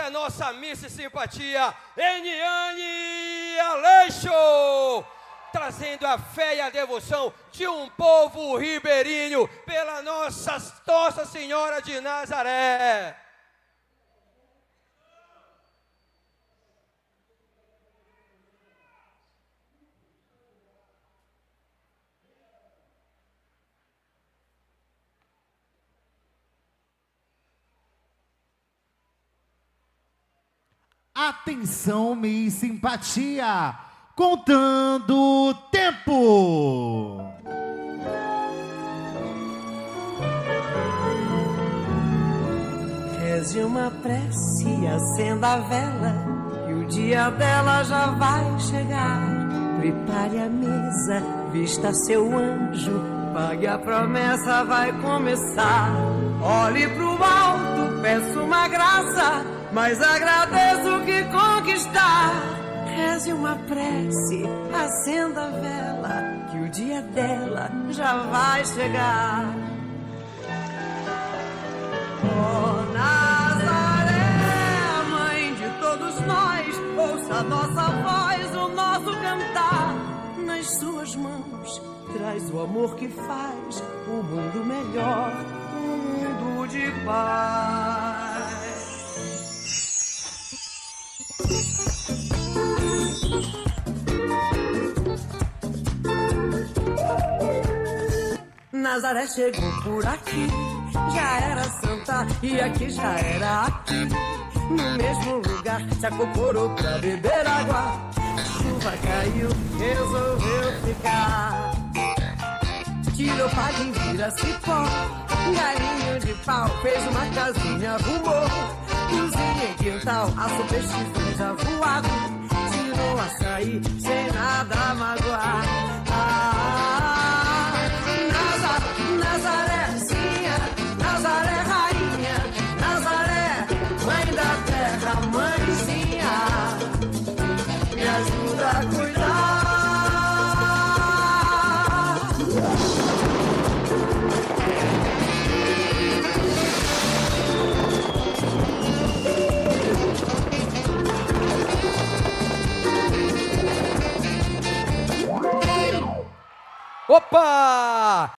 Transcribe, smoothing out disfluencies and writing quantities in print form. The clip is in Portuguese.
a nossa Miss Simpatia, Eniane Aleixo, trazendo a fé e a devoção de um povo ribeirinho pela Nossa Senhora de Nazaré. Atenção, Miss Simpatia, contando o tempo. Reze uma prece, acenda a vela, que o dia dela já vai chegar. Prepare a mesa, vista seu anjo, pague a promessa, vai começar. Olhe pro alto, peço uma graça, mas agradeço o que conquistar. Reze uma prece, acenda a vela, que o dia dela já vai chegar. Oh, Nazaré, mãe de todos nós, ouça a nossa voz, o nosso cantar. Nas suas mãos, traz o amor que faz o mundo melhor, um mundo de paz. Nazaré chegou por aqui, já era santa e aqui já era aqui. No mesmo lugar se acocorou pra beber água. Chuva caiu, resolveu ficar. Tirou palha, vira cipó, galinho de pau, fez uma casinha, arrumou. Cozinha e quintal, assou peixe, já voado. Tirou açaí, sem nada magoar. Nazarézinha, Nazaré rainha, Nazaré, mãe da terra, mãezinha, me ajuda a cuidar. Opa!